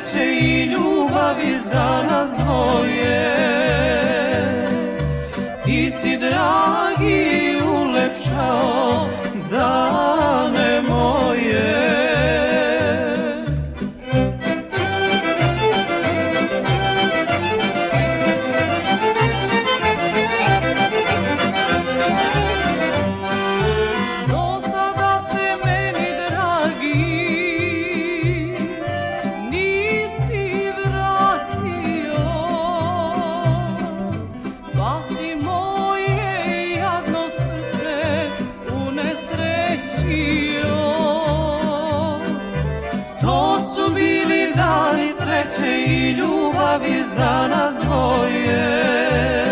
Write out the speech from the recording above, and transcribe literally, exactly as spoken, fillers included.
sreće i ljubavi za nas dvoje. Ti si dragi ulepšao dane moje. Do sada se meni dragi nisi vratio, pa si moje jadno srce unesrećio. To su bili dani sreće i ljubavi za nas dvoje.